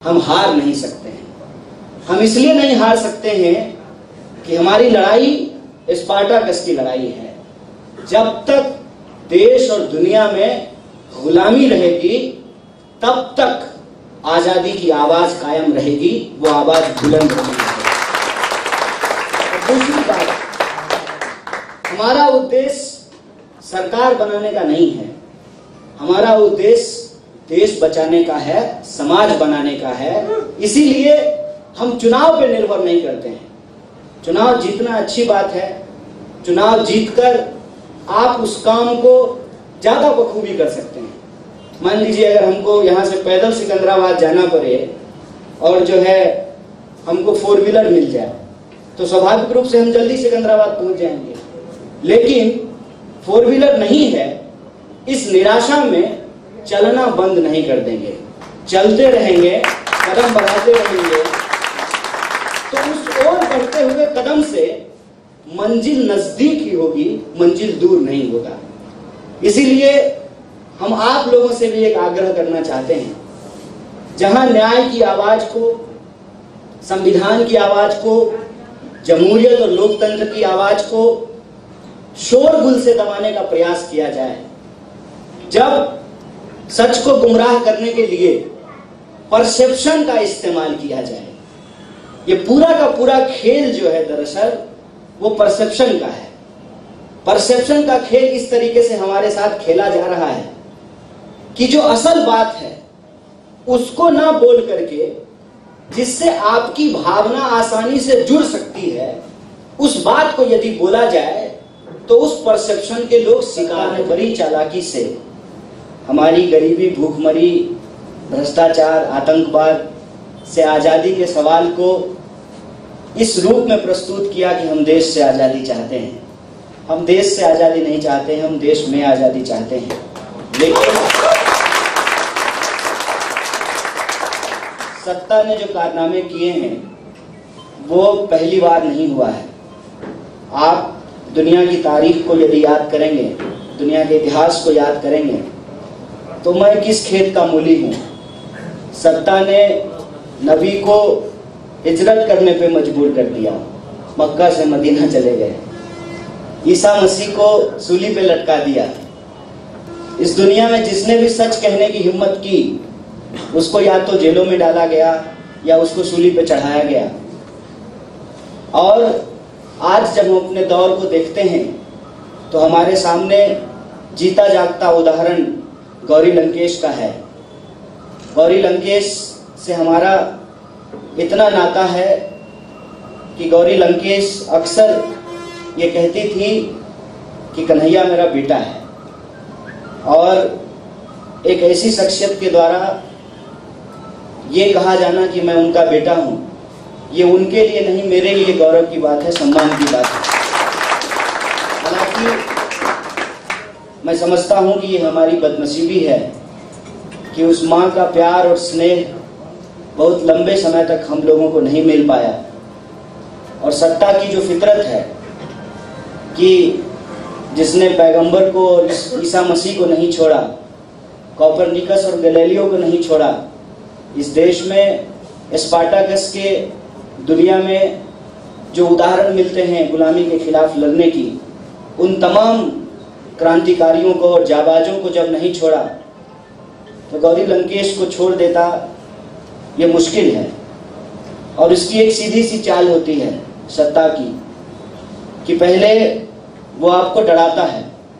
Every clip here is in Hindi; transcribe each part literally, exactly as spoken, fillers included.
हम हार नहीं सकते हैं। हम इसलिए नहीं हार सकते हैं कि हमारी लड़ाई स्पार्टाकस की लड़ाई है। जब तक देश और दुनिया में गुलामी रहेगी तब तक आजादी की आवाज कायम रहेगी, वो आवाज बुलंद रहेगी। दूसरी बात, हमारा उद्देश्य सरकार बनाने का नहीं है, हमारा उद्देश्य देश बचाने का है, समाज बनाने का है। इसीलिए हम चुनाव पे निर्भर नहीं करते हैं। चुनाव जीतना अच्छी बात है, चुनाव जीतकर आप उस काम को ज्यादा बखूबी कर सकते हैं। मान लीजिए अगर हमको यहाँ से पैदल सिकंदराबाद जाना पड़े और जो है हमको फोर व्हीलर मिल जाए तो स्वाभाविक रूप से हम जल्दी सिकंदराबाद पहुंच जाएंगे। लेकिन फोर व्हीलर नहीं है, इस निराशा में चलना बंद नहीं कर देंगे, चलते रहेंगे, कदम बढ़ाते रहेंगे, तो उस ओर बढ़ते हुए कदम से मंजिल नजदीक ही होगी, मंजिल दूर नहीं होगा। इसीलिए हम आप लोगों से भी एक आग्रह करना चाहते हैं, जहां न्याय की आवाज को, संविधान की आवाज को, जमहूरियत और लोकतंत्र की आवाज को शोरगुल से दबाने का प्रयास किया जाए, जब सच को गुमराह करने के लिए परसेप्शन का इस्तेमाल किया जाए। ये पूरा का पूरा खेल जो है दरअसल वो परसेप्शन का है। परसेप्शन का खेल इस तरीके से हमारे साथ खेला जा रहा है कि जो असल बात है उसको ना बोल करके, जिससे आपकी भावना आसानी से जुड़ सकती है, उस बात को यदि बोला जाए तो उस परसेप्शन के लोग शिकार हैं बड़ी चालाकी से। हमारी गरीबी, भूखमरी, भ्रष्टाचार, आतंकवाद से आजादी के सवाल को इस रूप में प्रस्तुत किया कि हम देश से आजादी चाहते हैं। हम देश से आजादी नहीं चाहते हैं, हम देश में आजादी चाहते हैं। लेकिन सत्ता ने जो कारनामे किए हैं वो पहली बार नहीं हुआ है। आप दुनिया की तारीख को यदि याद करेंगे, दुनिया के इतिहास को याद करेंगे, तो मैं किस खेत का मूली हूं। सत्ता ने नबी को हिजरत करने पे मजबूर कर दिया, मक्का से मदीना चले गए। ईसा मसीह को सूली पे लटका दिया। इस दुनिया में जिसने भी सच कहने की हिम्मत की उसको या तो जेलों में डाला गया या उसको सूली पे चढ़ाया गया। और आज जब हम अपने दौर को देखते हैं तो हमारे सामने जीता जागता उदाहरण गौरी लंकेश का है। गौरी लंकेश से हमारा इतना नाता है कि गौरी लंकेश अक्सर ये कहती थी कि कन्हैया मेरा बेटा है, और एक ऐसी शख्सियत के द्वारा ये कहा जाना कि मैं उनका बेटा हूं, ये उनके लिए नहीं मेरे लिए गौरव की बात है, सम्मान की बात है। हालांकि मैं समझता हूं कि ये हमारी बदनसीबी है कि उस माँ का प्यार और स्नेह बहुत लंबे समय तक हम लोगों को नहीं मिल पाया। और सत्ता की जो फितरत है कि जिसने पैगंबर को और ईसा मसीह को नहीं छोड़ा, कोपरनिकस और गैलीलियो को नहीं छोड़ा, इस देश में स्पार्टाकस के दुनिया में जो उदाहरण मिलते हैं गुलामी के खिलाफ लड़ने की, उन तमाम क्रांतिकारियों को और जाबाजों को जब नहीं छोड़ा तो गौरी लंकेश को छोड़ देता ये मुश्किल है। और इसकी एक सीधी सी चाल होती है सत्ता की कि पहले वो आपको डराता है,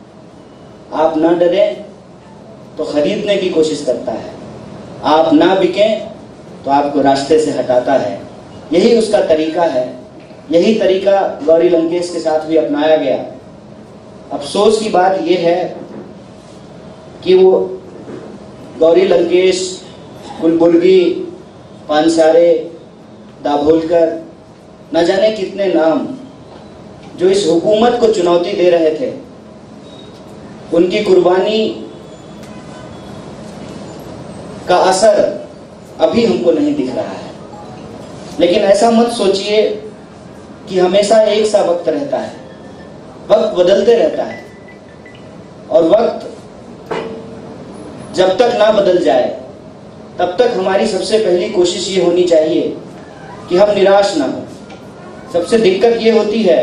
आप ना डरें तो खरीदने की कोशिश करता है, आप ना बिकें तो आपको रास्ते से हटाता है। यही उसका तरीका है। यही तरीका गौरी लंकेश के साथ भी अपनाया गया। अफसोस की बात यह है कि वो गौरी लंकेश, गुलबुर्गी, पानसारे, दाभोलकर, न जाने कितने नाम जो इस हुकूमत को चुनौती दे रहे थे, उनकी कुर्बानी का असर अभी हमको नहीं दिख रहा है। लेकिन ऐसा मत सोचिए कि हमेशा एक सा वक्त रहता है। वक्त बदलते रहता है, और वक्त जब तक ना बदल जाए तब तक हमारी सबसे पहली कोशिश ये होनी चाहिए कि हम निराश ना हो। सबसे दिक्कत ये होती है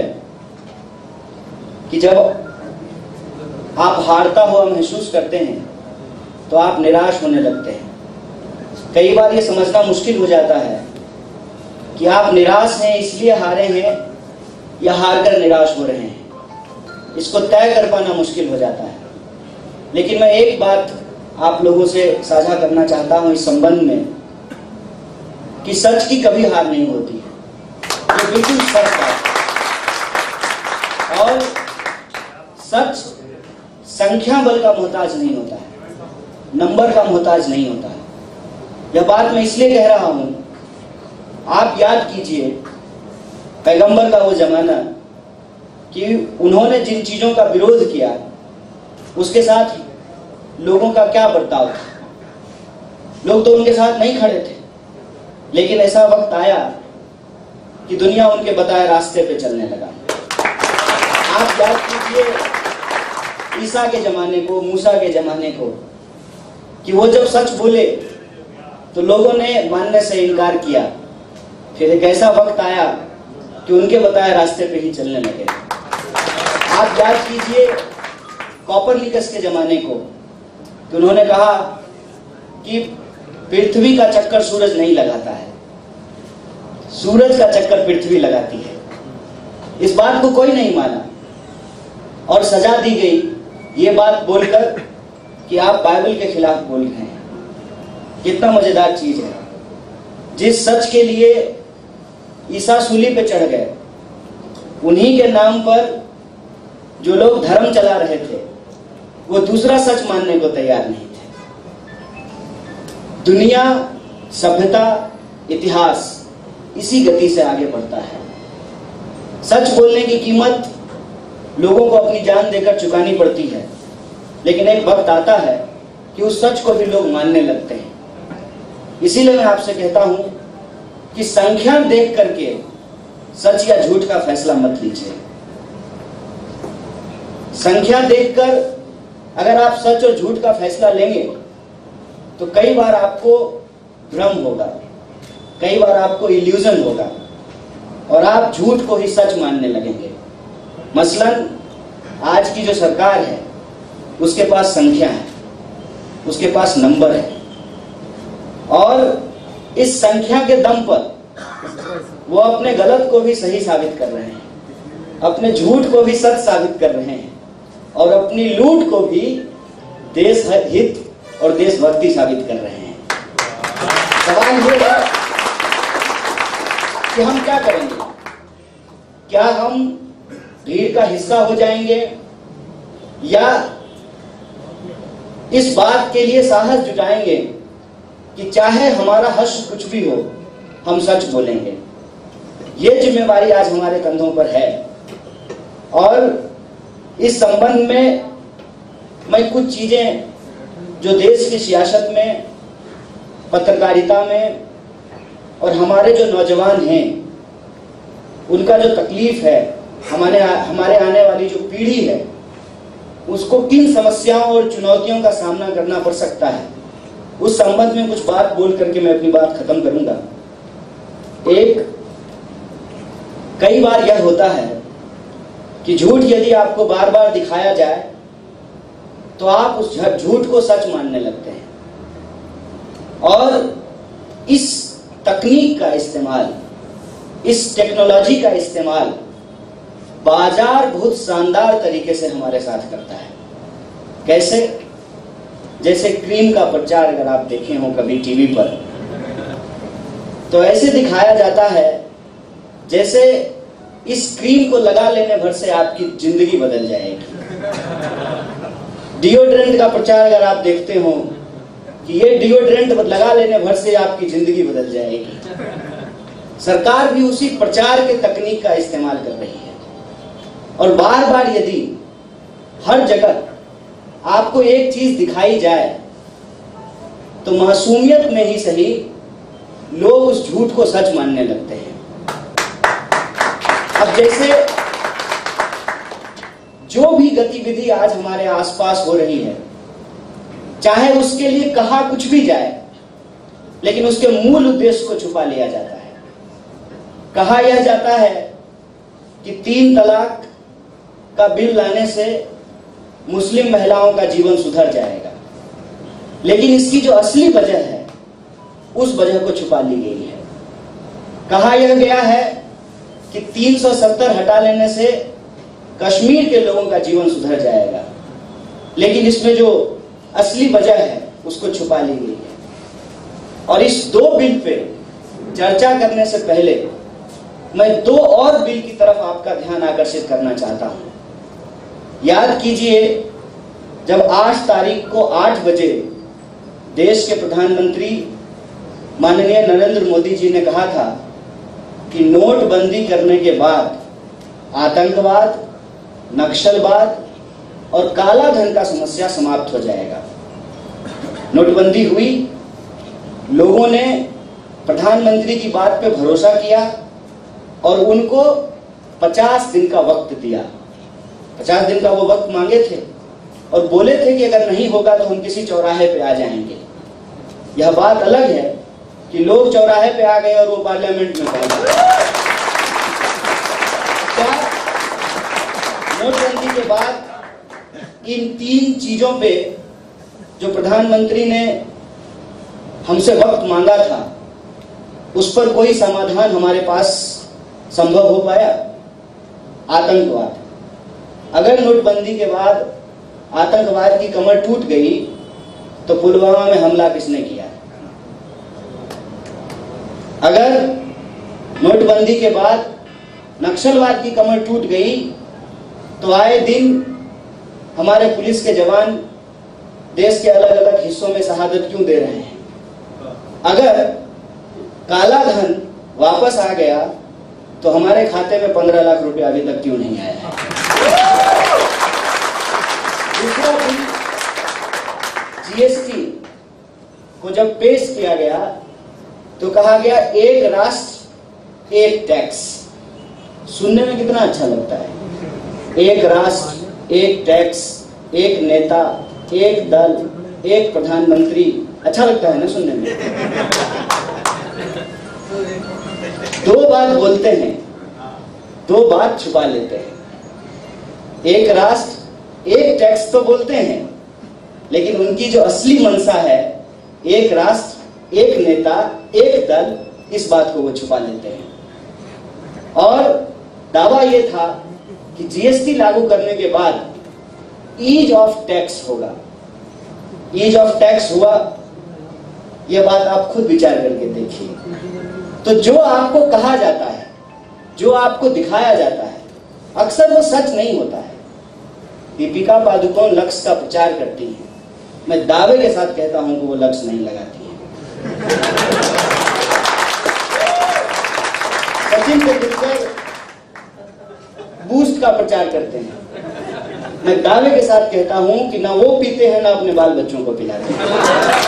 कि जब आप हारता हुआ महसूस करते हैं तो आप निराश होने लगते हैं। कई बार ये समझना मुश्किल हो जाता है कि आप निराश हैं इसलिए हारे हैं या हार कर निराश हो रहे हैं। इसको तय कर पाना मुश्किल हो जाता है। लेकिन मैं एक बात आप लोगों से साझा करना चाहता हूं इस संबंध में कि सच की कभी हार नहीं होती है। ये बिल्कुल सच बात है। और सच संख्या बल का मोहताज नहीं होता है, नंबर का मोहताज नहीं होता है। यह बात मैं इसलिए कह रहा हूं, आप याद कीजिए पैगंबर का वो जमाना कि उन्होंने जिन चीजों का विरोध किया उसके साथ लोगों का क्या बर्ताव था। लोग तो उनके साथ नहीं खड़े थे, लेकिन ऐसा वक्त आया कि दुनिया उनके बताए रास्ते पे चलने लगा। आप याद कीजिए ईसा के जमाने को, मूसा के जमाने को, कि वो जब सच बोले तो लोगों ने मानने से इनकार किया। फिर एक ऐसा वक्त आया कि उनके बताए रास्ते पे ही चलने लगे। आप याद कीजिए कॉपरनिकस के जमाने को, कि उन्होंने कहा कि पृथ्वी का चक्कर सूरज नहीं लगाता है, सूरज का चक्कर पृथ्वी लगाती है। इस बात को कोई नहीं माना और सजा दी गई ये बात बोलकर कि आप बाइबल के खिलाफ बोल रहे हैं। कितना मजेदार चीज है। जिस सच के लिए ईसा सूली पे चढ़ गए, उन्हीं के नाम पर जो लोग धर्म चला रहे थे वो दूसरा सच मानने को तैयार नहीं थे। दुनिया, सभ्यता, इतिहास इसी गति से आगे बढ़ता है। सच बोलने की कीमत लोगों को अपनी जान देकर चुकानी पड़ती है, लेकिन एक वक्त आता है कि उस सच को भी लोग मानने लगते हैं। इसीलिए मैं आपसे कहता हूं कि संख्या देख करके सच या झूठ का फैसला मत लीजिए। संख्या देखकर अगर आप सच और झूठ का फैसला लेंगे तो कई बार आपको भ्रम होगा, कई बार आपको इल्यूजन होगा और आप झूठ को ही सच मानने लगेंगे। मसलन आज की जो सरकार है उसके पास संख्या है, उसके पास नंबर है, और इस संख्या के दम पर वो अपने गलत को भी सही साबित कर रहे हैं, अपने झूठ को भी सच साबित कर रहे हैं और अपनी लूट को भी देश हित और देशभक्ति साबित कर रहे हैं। सवाल ये है कि हम क्या करेंगे? क्या हम भीड़ का हिस्सा हो जाएंगे या इस बात के लिए साहस जुटाएंगे कि चाहे हमारा हश्र कुछ भी हो हम सच बोलेंगे? ये जिम्मेवारी आज हमारे कंधों पर है। और इस संबंध में मैं कुछ चीजें जो देश की सियासत में, पत्रकारिता में और हमारे जो नौजवान हैं उनका जो तकलीफ है, हमारे हमारे आने वाली जो पीढ़ी है उसको किन समस्याओं और चुनौतियों का सामना करना पड़ सकता है, उस संबंध में कुछ बात बोल करके मैं अपनी बात खत्म करूंगा। एक, कई बार यह होता है कि झूठ यदि आपको बार बार दिखाया जाए तो आप उस झूठ को सच मानने लगते हैं और इस तकनीक का इस्तेमाल, इस टेक्नोलॉजी का इस्तेमाल बाजार बहुत शानदार तरीके से हमारे साथ करता है। कैसे? जैसे क्रीम का प्रचार अगर आप देखे हो कभी टीवी पर, तो ऐसे दिखाया जाता है जैसे इस क्रीम को लगा लेने भर से आपकी जिंदगी बदल जाएगी। डिओड्रेंट का प्रचार अगर आप देखते हो कि ये डिओड्रेंट लगा लेने भर से आपकी जिंदगी बदल जाएगी। सरकार भी उसी प्रचार के तकनीक का इस्तेमाल कर रही है और बार बार यदि हर जगह आपको एक चीज दिखाई जाए तो मासूमियत में ही सही लोग उस झूठ को सच मानने लगते हैं। अब जैसे जो भी गतिविधि आज हमारे आसपास हो रही है, चाहे उसके लिए कहा कुछ भी जाए, लेकिन उसके मूल उद्देश्य को छुपा लिया जाता है। कहा यह जाता है कि तीन तलाक का बिल लाने से मुस्लिम महिलाओं का जीवन सुधर जाएगा, लेकिन इसकी जो असली वजह है उस वजह को छुपा ली गई है। कहा यह गया है कि तीन सौ सत्तर हटा लेने से कश्मीर के लोगों का जीवन सुधर जाएगा, लेकिन इसमें जो असली वजह है उसको छुपा ली गई है। और इस दो बिल पे चर्चा करने से पहले मैं दो और बिल की तरफ आपका ध्यान आकर्षित करना चाहता हूं। याद कीजिए, जब आठ तारीख को आठ बजे देश के प्रधानमंत्री माननीय नरेंद्र मोदी जी ने कहा था कि नोटबंदी करने के बाद आतंकवाद, नक्सलवाद और काला धन का समस्या समाप्त हो जाएगा। नोटबंदी हुई, लोगों ने प्रधानमंत्री की बात पे भरोसा किया और उनको पचास दिन का वक्त दिया। पचास दिन का वो वक्त मांगे थे और बोले थे कि अगर नहीं होगा तो हम किसी चौराहे पे आ जाएंगे। यह बात अलग है कि लोग चौराहे पे आ गए और वो पार्लियामेंट में पहुंच गए। क्या नोटबंदी के बाद इन तीन चीजों पे जो प्रधानमंत्री ने हमसे वक्त मांगा था उस पर कोई समाधान हमारे पास संभव हो पाया? आतंकवाद, अगर नोटबंदी के बाद आतंकवाद की कमर टूट गई तो पुलवामा में हमला किसने किया? अगर नोटबंदी के बाद नक्सलवाद की कमर टूट गई तो आए दिन हमारे पुलिस के जवान देश के अलग अलग हिस्सों में शहादत क्यों दे रहे हैं? अगर काला धन वापस आ गया तो हमारे खाते में पंद्रह लाख रुपए अभी तक क्यों नहीं आया है? दूसरा बिल जीएसटी को जब पेश किया गया तो कहा गया एक राष्ट्र एक टैक्स। सुनने में कितना अच्छा लगता है, एक राष्ट्र एक टैक्स, एक नेता एक दल एक प्रधानमंत्री। अच्छा लगता है ना सुनने में? दो बात बोलते हैं, दो बात छुपा लेते हैं। एक राष्ट्र एक टैक्स तो बोलते हैं, लेकिन उनकी जो असली मंशा है एक राष्ट्र एक नेता एक दल, इस बात को वो छुपा लेते हैं। और दावा यह था कि जीएसटी लागू करने के बाद ईज ऑफ टैक्स होगा। ईज ऑफ टैक्स हुआ, यह बात आप खुद विचार करके देखिए। तो जो आपको कहा जाता है, जो आपको दिखाया जाता है, अक्सर वो सच नहीं होता है। दीपिका पादुकोण लक्ष्य का प्रचार करती है, मैं दावे के साथ कहता हूं कि वो लक्ष्य नहीं लगाती है। सचिन तेंदुलकर बूस्ट का प्रचार करते हैं, मैं दावे के साथ कहता हूं कि ना वो पीते हैं ना अपने बाल बच्चों को पिलाते हैं।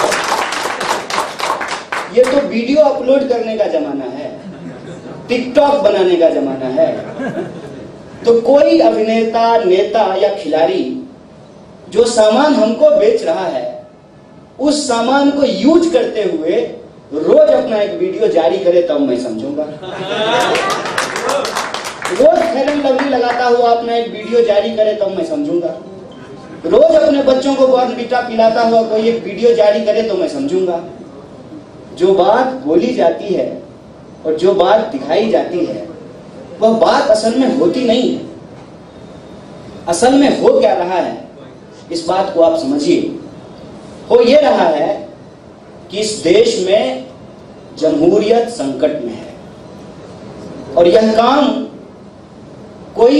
ये तो वीडियो अपलोड करने का जमाना है, टिकटॉक बनाने का जमाना है। तो कोई अभिनेता, नेता या खिलाड़ी जो सामान हमको बेच रहा है, उस सामान को यूज करते हुए रोज अपना एक वीडियो जारी करे तब मैं समझूंगा। रोज फेयर एंड लवली लगाता हुआ अपना एक वीडियो जारी करे तब मैं समझूंगा। रोज अपने बच्चों को बॉर्नविटा पिलाता हुआ कोई एक वीडियो जारी करे तो मैं समझूंगा। जो बात बोली जाती है और जो बात दिखाई जाती है वह बात असल में होती नहीं है। असल में हो क्या रहा है इस बात को आप समझिए। हो ये रहा है कि इस देश में जमहूरियत संकट में है और यह काम कोई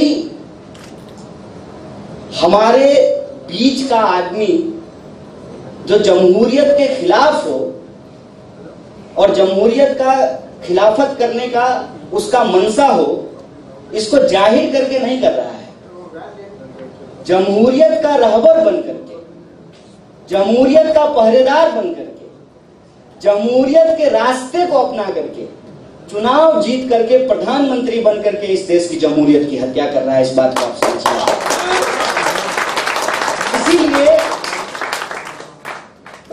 हमारे बीच का आदमी जो जमहूरियत के खिलाफ हो और जमहूरियत का खिलाफत करने का उसका मंशा हो, इसको जाहिर करके नहीं कर रहा है। जमहूरियत का रहबर बन करके, जमहूरियत का पहरेदार बन करके, जमहूरियत के रास्ते को अपना करके, चुनाव जीत करके प्रधानमंत्री बन करके इस देश की जमहूरियत की हत्या कर रहा है। इस बात को आप समझिए। इसीलिए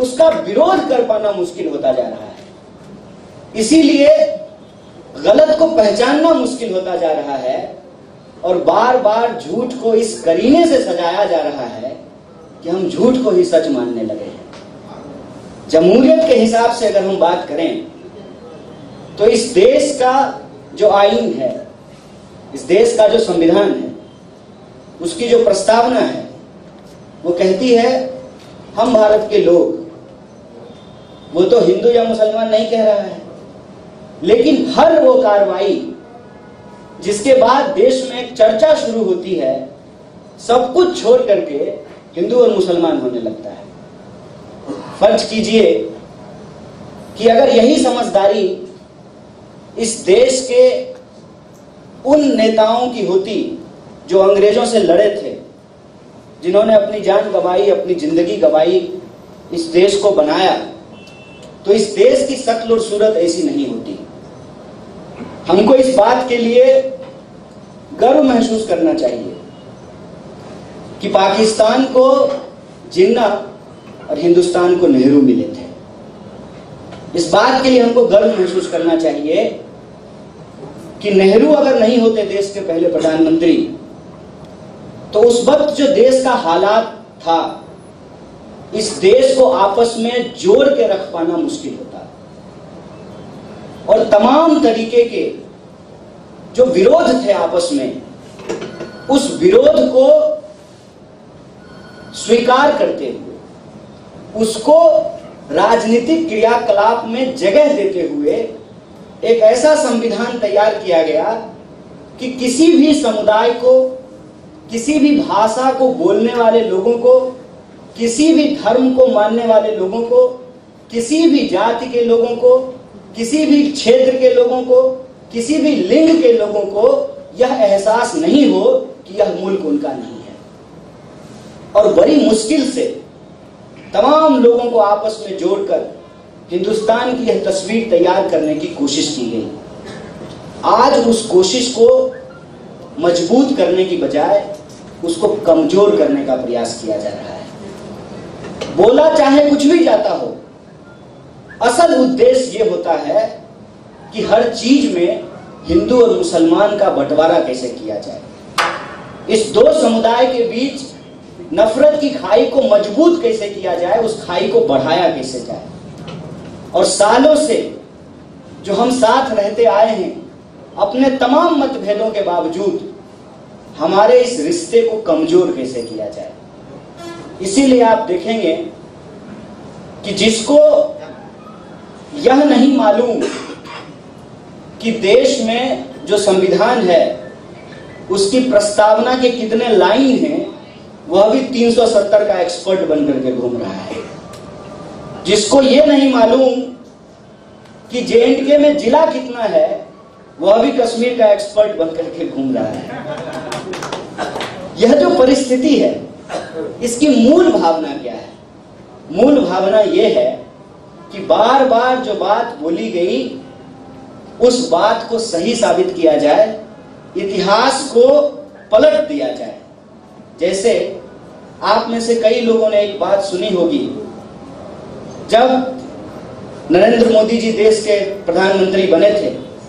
उसका विरोध कर पाना मुश्किल होता जा रहा है। इसीलिए गलत को पहचानना मुश्किल होता जा रहा है और बार बार झूठ को इस करीने से सजाया जा रहा है कि हम झूठ को ही सच मानने लगे हैं। जमहूरियत के हिसाब से अगर हम बात करें तो इस देश का जो आईन है, इस देश का जो संविधान है, उसकी जो प्रस्तावना है वो कहती है हम भारत के लोग, वो तो हिंदू या मुसलमान नहीं कह रहा है, लेकिन हर वो कार्रवाई जिसके बाद देश में एक चर्चा शुरू होती है, सब कुछ छोड़ करके हिंदू और मुसलमान होने लगता है। फर्ज कीजिए कि अगर यही समझदारी इस देश के उन नेताओं की होती जो अंग्रेजों से लड़े थे, जिन्होंने अपनी जान गंवाई, अपनी जिंदगी गंवाई, इस देश को बनाया, तो इस देश की शक्ल और सूरत ऐसी नहीं होती। हमको इस बात के लिए गर्व महसूस करना चाहिए कि पाकिस्तान को जिन्ना और हिंदुस्तान को नेहरू मिले थे। इस बात के लिए हमको गर्व महसूस करना चाहिए कि नेहरू अगर नहीं होते देश के पहले प्रधानमंत्री, तो उस वक्त जो देश का हालात था, इस देश को आपस में जोड़ के रख पाना मुश्किल होता और तमाम तरीके के जो विरोध थे आपस में, उस विरोध को स्वीकार करते हुए, उसको राजनीतिक क्रियाकलाप में जगह देते हुए एक ऐसा संविधान तैयार किया गया कि किसी भी समुदाय को, किसी भी भाषा को बोलने वाले लोगों को, किसी भी धर्म को मानने वाले लोगों को, किसी भी जाति के लोगों को, किसी भी क्षेत्र के लोगों को, किसी भी लिंग के लोगों को यह एहसास नहीं हो कि यह मुल्क उनका नहीं है। और बड़ी मुश्किल से तमाम लोगों को आपस में जोड़कर हिंदुस्तान की यह तस्वीर तैयार करने की कोशिश की गई। आज उस कोशिश को मजबूत करने की बजाय उसको कमजोर करने का प्रयास किया जा रहा है। बोला चाहे कुछ भी जाता हो, असल उद्देश्य ये होता है कि हर चीज में हिंदू और मुसलमान का बंटवारा कैसे किया जाए, इस दो समुदाय के बीच नफरत की खाई को मजबूत कैसे किया जाए, उस खाई को बढ़ाया कैसे जाए। और सालों से जो हम साथ रहते आए हैं, अपने तमाम मतभेदों के बावजूद हमारे इस रिश्ते को कमजोर कैसे किया जाए। इसीलिए आप देखेंगे कि जिसको यह नहीं मालूम कि देश में जो संविधान है उसकी प्रस्तावना के कितने लाइन हैं, वह भी तीन सौ सत्तर का एक्सपर्ट बनकर के घूम रहा है। जिसको यह नहीं मालूम कि जे एंड के में जिला कितना है, वह भी कश्मीर का एक्सपर्ट बनकर के घूम रहा है। यह जो परिस्थिति है, इसकी मूल भावना क्या है? मूल भावना यह है कि बार बार जो बात बोली गई, उस बात को सही साबित किया जाए, इतिहास को पलट दिया जाए। जैसे आप में से कई लोगों ने एक बात सुनी होगी, जब नरेंद्र मोदी जी देश के प्रधानमंत्री बने थे,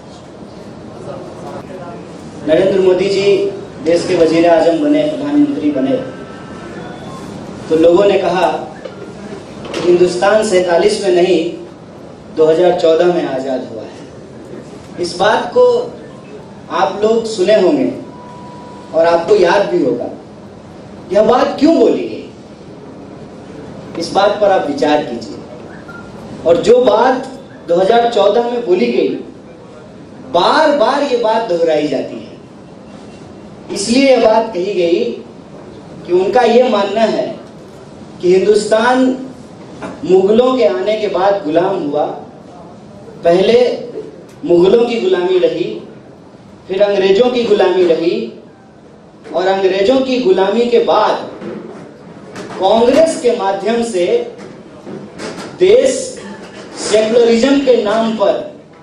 नरेंद्र मोदी जी देश के वजीर आजम बने, प्रधानमंत्री बने, तो लोगों ने कहा कि हिंदुस्तान सैतालीस में नहीं दो हज़ार चौदह में आजाद हुआ है। इस बात को आप लोग सुने होंगे और आपको याद भी होगा। यह बात क्यों बोली गई, इस बात पर आप विचार कीजिए। और जो बात दो हज़ार चौदह में बोली गई, बार बार ये बात दोहराई जाती है। इसलिए यह बात कही गई कि उनका यह मानना है कि हिंदुस्तान मुगलों के आने के बाद गुलाम हुआ। पहले मुगलों की गुलामी रही, फिर अंग्रेजों की गुलामी रही, और अंग्रेजों की गुलामी के बाद कांग्रेस के माध्यम से देश सेकुलरिज्म के नाम पर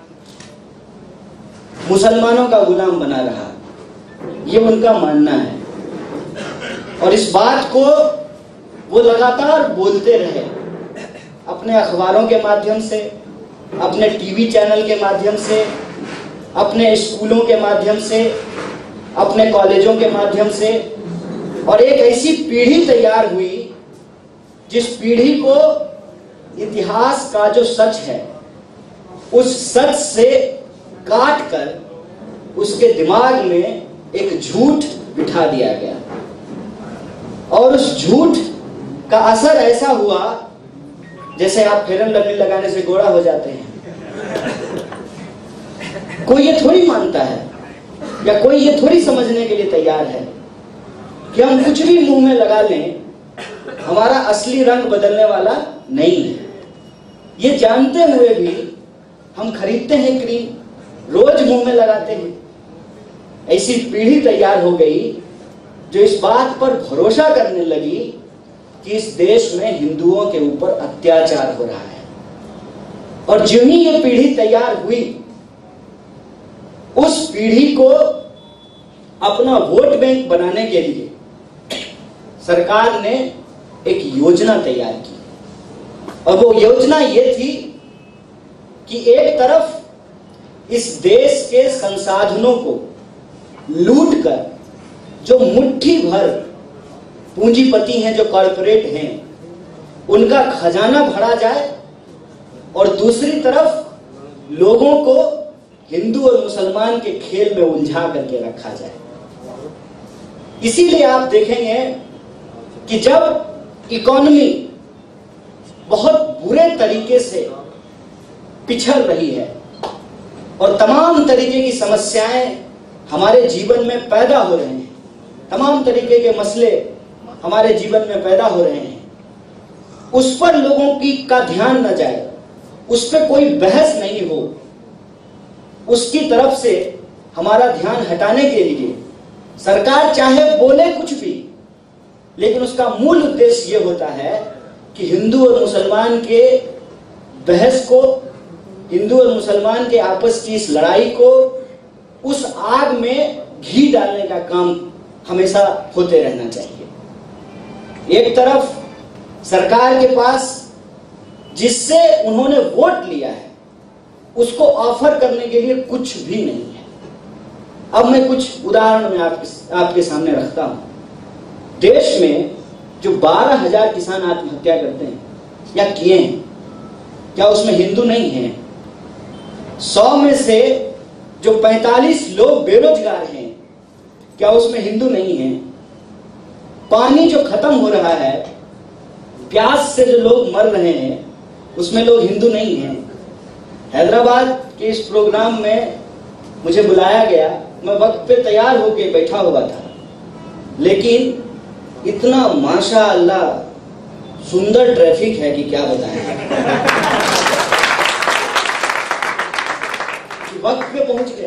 मुसलमानों का गुलाम बना रहा। ये उनका मानना है और इस बात को वो लगातार बोलते रहे। अपने अखबारों के माध्यम से, अपने टीवी चैनल के माध्यम से, अपने स्कूलों के माध्यम से, अपने कॉलेजों के माध्यम से, और एक ऐसी पीढ़ी तैयार हुई जिस पीढ़ी को इतिहास का जो सच है उस सच से काट कर उसके दिमाग में एक झूठ बिठा दिया गया, और उस झूठ का असर ऐसा हुआ जैसे आप फेयर एंड लवली लगाने से गोरा हो जाते हैं। कोई ये थोड़ी मानता है या कोई ये थोड़ी समझने के लिए तैयार है कि हम कुछ भी मुंह में लगा लें हमारा असली रंग बदलने वाला नहीं है। ये जानते हुए भी हम खरीदते हैं क्रीम, रोज मुंह में लगाते हैं। ऐसी पीढ़ी तैयार हो गई जो इस बात पर भरोसा करने लगी कि इस देश में हिंदुओं के ऊपर अत्याचार हो रहा है। और जो ही ये पीढ़ी तैयार हुई, उस पीढ़ी को अपना वोट बैंक बनाने के लिए सरकार ने एक योजना तैयार की, और वो योजना ये थी कि एक तरफ इस देश के संसाधनों को लूट कर जो मुट्ठी भर पूंजीपति हैं, जो कॉर्पोरेट हैं, उनका खजाना भरा जाए, और दूसरी तरफ लोगों को हिंदू और मुसलमान के खेल में उलझा करके रखा जाए। इसीलिए आप देखेंगे कि जब इकोनॉमी बहुत बुरे तरीके से पिछड़ रही है और तमाम तरीके की समस्याएं हमारे जीवन में पैदा हो रहे हैं, तमाम तरीके के मसले हमारे जीवन में पैदा हो रहे हैं, उस पर लोगों की का ध्यान न जाए, उस पर कोई बहस नहीं हो, उसकी तरफ से हमारा ध्यान हटाने के लिए सरकार चाहे बोले कुछ भी, लेकिन उसका मूल उद्देश्य यह होता है कि हिंदू और मुसलमान के बहस को, हिंदू और मुसलमान के आपस की इस लड़ाई को, उस आग में घी डालने का काम हमेशा होते रहना चाहिए। एक तरफ सरकार के पास जिससे उन्होंने वोट लिया है उसको ऑफर करने के लिए कुछ भी नहीं है। अब मैं कुछ उदाहरण में आपके आपके सामने रखता हूं। देश में जो बारह हजार किसान आत्महत्या करते हैं या किए हैं, क्या उसमें हिंदू नहीं है? सौ में से जो पैंतालीस लोग बेरोजगार हैं, क्या उसमें हिंदू नहीं है? पानी जो खत्म हो रहा है, प्यास से जो लोग मर रहे हैं, उसमें लोग हिंदू नहीं हैं? हैदराबाद के इस प्रोग्राम में मुझे बुलाया गया, मैं वक्त पे तैयार होके बैठा हुआ था, लेकिन इतना माशाअल्लाह सुंदर ट्रैफिक है कि क्या बताएं। वक्त पे पहुंच गए।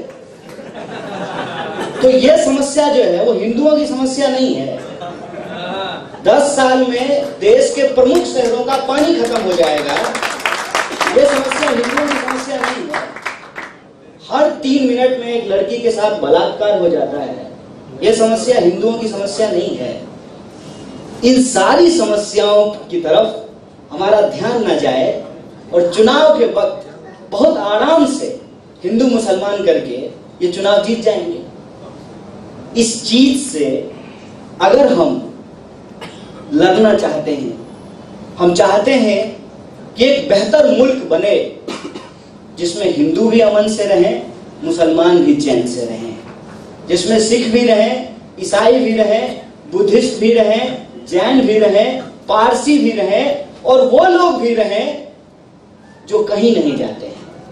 तो ये समस्या जो है वो हिंदुओं की समस्या नहीं है। दस साल में देश के प्रमुख शहरों का पानी खत्म हो जाएगा, ये समस्या हिंदुओं की समस्या नहीं है। हर तीन मिनट में एक लड़की के साथ बलात्कार हो जाता है, ये समस्या हिंदुओं की समस्या नहीं है। इन सारी समस्याओं की तरफ हमारा ध्यान न जाए और चुनाव के वक्त बहुत आराम से हिंदू मुसलमान करके ये चुनाव जीत जाएंगे। इस चीज से अगर हम लड़ना चाहते हैं, हम चाहते हैं कि एक बेहतर मुल्क बने जिसमें हिंदू भी अमन से रहें, मुसलमान भी चैन से रहें, जिसमें सिख भी रहें, ईसाई भी रहें, बुद्धिस्ट भी रहें, जैन भी रहें, पारसी भी रहें, और वो लोग भी रहें जो कहीं नहीं जाते हैं।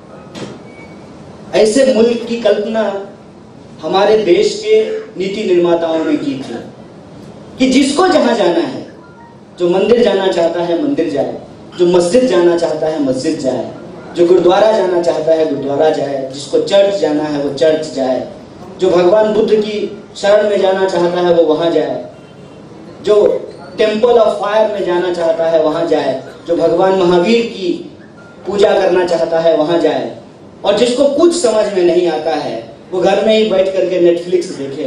ऐसे मुल्क की कल्पना हमारे देश के नीति निर्माताओं ने की थी कि जिसको जहां जाना है, जो मंदिर जाना चाहता है मंदिर जाए, जो मस्जिद जाना चाहता है मस्जिद जाए, जो गुरुद्वारा जाना चाहता है गुरुद्वारा जाए, जिसको चर्च जाना है वो चर्च जाए, जो भगवान बुद्ध की शरण में जाना चाहता है वो वहां जाए, जो टेम्पल ऑफ फायर में जाना चाहता है वहां जाए, जो भगवान महावीर की पूजा करना चाहता है वहां जाए, और जिसको कुछ समझ में नहीं आता है वो घर में ही बैठ करके नेटफ्लिक्स देखे।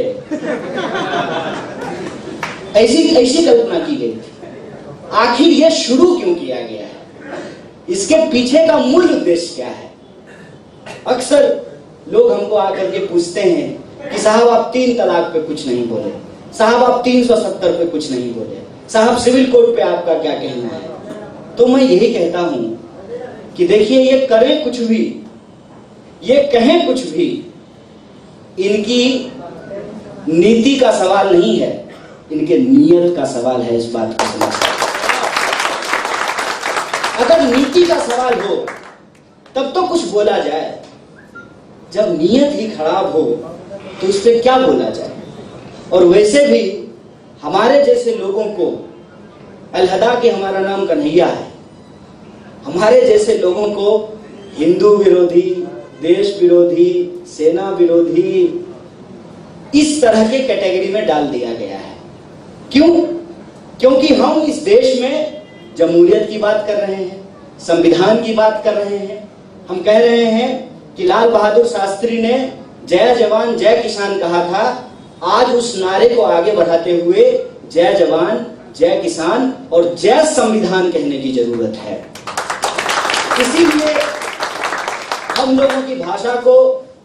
ऐसी ऐसी कल्पना की गई थी। आखिर यह शुरू क्यों किया गया है? इसके पीछे का मूल उद्देश्य क्या है? अक्सर लोग हमको आकर के पूछते हैं कि साहब आप तीन तलाक पे कुछ नहीं बोले, साहब आप तीन सौ सत्तर पे कुछ नहीं बोले, साहब सिविल कोड पे आपका क्या कहना है? तो मैं यही कहता हूं कि देखिए, ये करें कुछ भी, ये कहें कुछ भी, इनकी नीति का सवाल नहीं है, इनके नियत का सवाल है। इस बात को समझ, अगर नीति का सवाल हो तब तो कुछ बोला जाए, जब नियत ही खराब हो तो इस पे क्या बोला जाए? और वैसे भी हमारे जैसे लोगों को, अलहदा कि हमारा नाम कन्हैया है, हमारे जैसे लोगों को हिंदू विरोधी, देश विरोधी, सेना विरोधी, इस तरह के कैटेगरी में डाल दिया गया है। क्यों? क्योंकि हम इस देश में जमहूरियत की बात कर रहे हैं, संविधान की बात कर रहे हैं। हम कह रहे हैं कि लाल बहादुर शास्त्री ने जय जवान जय किसान कहा था, आज उस नारे को आगे बढ़ाते हुए जय जवान जय किसान और जय संविधान कहने की जरूरत है। इसीलिए हम लोगों की भाषा को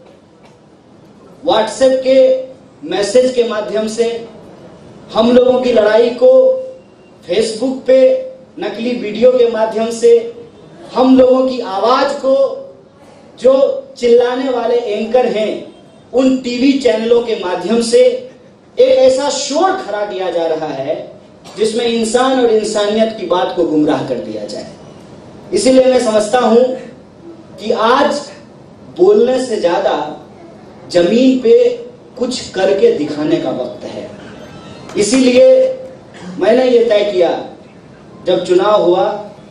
व्हाट्सएप के मैसेज के माध्यम से, हम लोगों की लड़ाई को फेसबुक पे नकली वीडियो के माध्यम से, हम लोगों की आवाज को जो चिल्लाने वाले एंकर हैं उन टीवी चैनलों के माध्यम से एक ऐसा शोर खड़ा किया जा रहा है जिसमें इंसान और इंसानियत की बात को गुमराह कर दिया जाए। इसीलिए मैं समझता हूं कि आज बोलने से ज्यादा जमीन पे कुछ करके दिखाने का वक्त है। इसीलिए मैंने ये तय किया जब चुनाव हुआ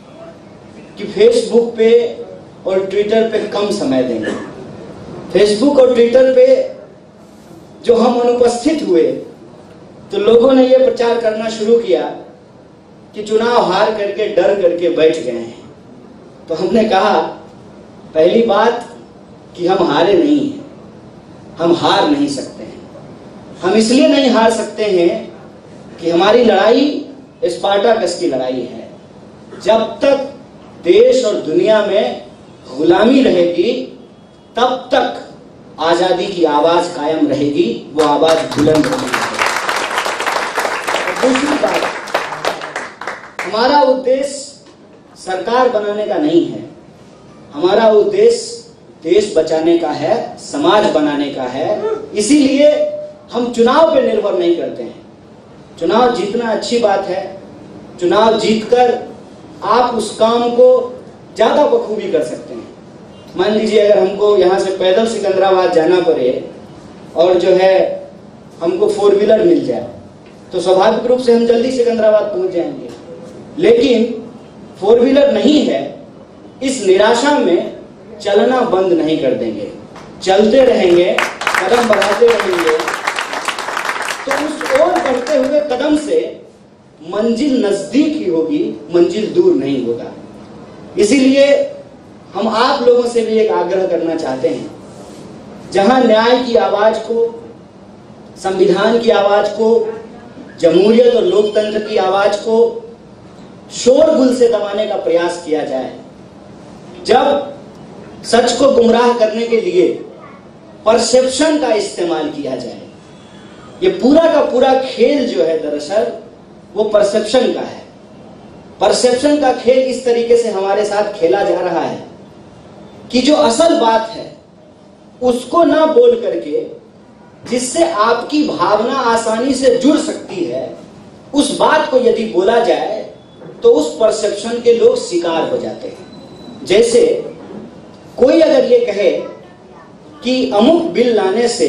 कि फेसबुक पे और ट्विटर पे कम समय देंगे। फेसबुक और ट्विटर पे जो हम अनुपस्थित हुए तो लोगों ने ये प्रचार करना शुरू किया कि चुनाव हार करके डर करके बैठ गए हैं। तो हमने कहा, पहली बात कि हम हारे नहीं हैं, हम हार नहीं सकते हैं। हम इसलिए नहीं हार सकते हैं कि हमारी लड़ाई स्पार्टाकस की लड़ाई है। जब तक देश और दुनिया में गुलामी रहेगी तब तक आजादी की आवाज कायम रहेगी, वो आवाज बुलंद रहेगी। दूसरी बात, हमारा उद्देश्य सरकार बनाने का नहीं है, हमारा उद्देश्य देश बचाने का है, समाज बनाने का है। इसीलिए हम चुनाव पे निर्भर नहीं करते हैं। चुनाव जीतना अच्छी बात है, चुनाव जीतकर आप उस काम को ज्यादा बखूबी कर सकते हैं। मान लीजिए अगर हमको यहाँ से पैदल सिकंदराबाद जाना पड़े और जो है हमको फोर व्हीलर मिल जाए तो स्वाभाविक रूप से हम जल्दी सिकंदराबाद पहुंच जाएंगे। लेकिन फोर व्हीलर नहीं है, इस निराशा में चलना बंद नहीं कर देंगे, चलते रहेंगे, कदम बढ़ाते रहेंगे। तो उस ओर बढ़ते हुए कदम से मंजिल नजदीक ही होगी, मंजिल दूर नहीं होगा। इसीलिए हम आप लोगों से भी एक आग्रह करना चाहते हैं, जहां न्याय की आवाज को, संविधान की आवाज को, जमहूरियत और लोकतंत्र की आवाज को शोरगुल से दबाने का प्रयास किया जाए, जब सच को गुमराह करने के लिए परसेप्शन का इस्तेमाल किया जाए। ये पूरा का पूरा खेल जो है दरअसल वो परसेप्शन का है। परसेप्शन का खेल इस तरीके से हमारे साथ खेला जा रहा है कि जो असल बात है उसको ना बोल करके, जिससे आपकी भावना आसानी से जुड़ सकती है, उस बात को यदि बोला जाए तो उस परसेप्शन के लोग शिकार हो जाते हैं। जैसे कोई अगर ये कहे कि अमुक बिल लाने से,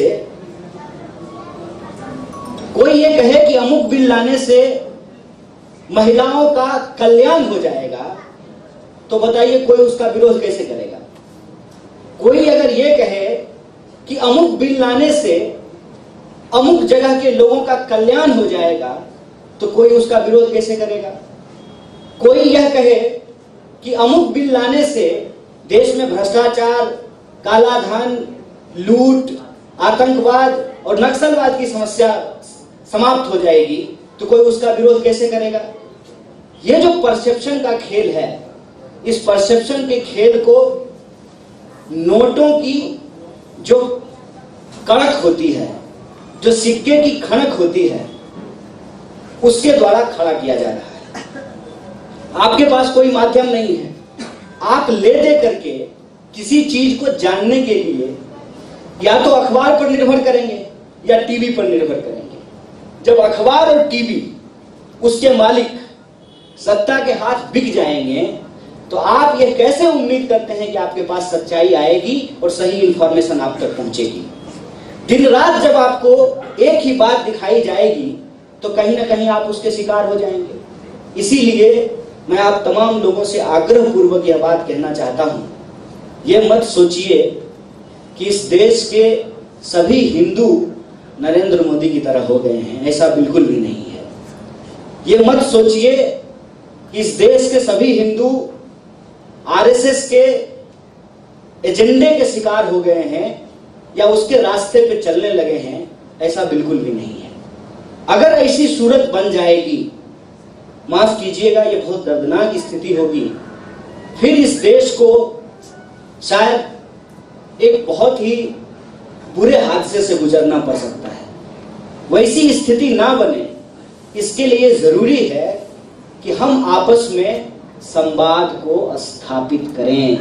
कोई ये कहे कि अमुक बिल लाने से महिलाओं का कल्याण हो जाएगा, तो बताइए कोई उसका विरोध कैसे करेगा? कोई अगर ये कहे कि अमुक बिल लाने से अमुक जगह के लोगों का कल्याण हो जाएगा, तो कोई उसका विरोध कैसे करेगा? कोई यह कहे कि अमुक बिल लाने से देश में भ्रष्टाचार, काला धन, लूट, आतंकवाद और नक्सलवाद की समस्या समाप्त हो जाएगी, तो कोई उसका विरोध कैसे करेगा? ये जो परसेप्शन का खेल है, इस परसेप्शन के खेल को नोटों की जो कड़क होती है, जो सिक्के की खनक होती है, उसके द्वारा खड़ा किया जा रहा है। आपके पास कोई माध्यम नहीं है, आप ले दे करके किसी चीज को जानने के लिए या तो अखबार पर निर्भर करेंगे या टीवी पर निर्भर करेंगे। जब अखबार और टीवी उसके मालिक सत्ता के हाथ बिक जाएंगे तो आप यह कैसे उम्मीद करते हैं कि आपके पास सच्चाई आएगी और सही इंफॉर्मेशन आप तक पहुंचेगी। दिन रात जब आपको एक ही बात दिखाई जाएगी तो कहीं ना कहीं आप उसके शिकार हो जाएंगे। इसीलिए मैं आप तमाम लोगों से आग्रह पूर्वक यह बात कहना चाहता हूं, यह मत सोचिए कि इस देश के सभी हिंदू नरेंद्र मोदी की तरह हो गए हैं, ऐसा बिल्कुल भी नहीं है। यह मत सोचिए कि इस देश के सभी हिंदू आरएसएस के एजेंडे के शिकार हो गए हैं या उसके रास्ते पे चलने लगे हैं, ऐसा बिल्कुल भी नहीं है। अगर ऐसी सूरत बन जाएगी, माफ कीजिएगा, ये बहुत दर्दनाक स्थिति होगी। फिर इस देश को शायद एक बहुत ही बुरे हादसे से गुजरना पड़ सकता है। वैसी स्थिति ना बने, इसके लिए जरूरी है कि हम आपस में संवाद को स्थापित करें।